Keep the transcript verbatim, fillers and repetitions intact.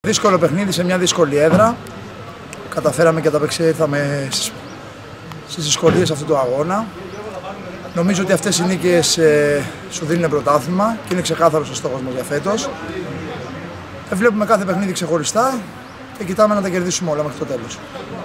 Δύσκολο παιχνίδι σε μια δύσκολη έδρα. Καταφέραμε και ανταπεξέλθαμε στις δυσκολίες αυτού του αγώνα. Νομίζω ότι αυτές οι νίκες ε, σου δίνουν πρωτάθλημα και είναι ξεκάθαρος ο στόχος μας για φέτος. Ε, βλέπουμε κάθε παιχνίδι ξεχωριστά και κοιτάμε να τα κερδίσουμε όλα μέχρι το τέλος.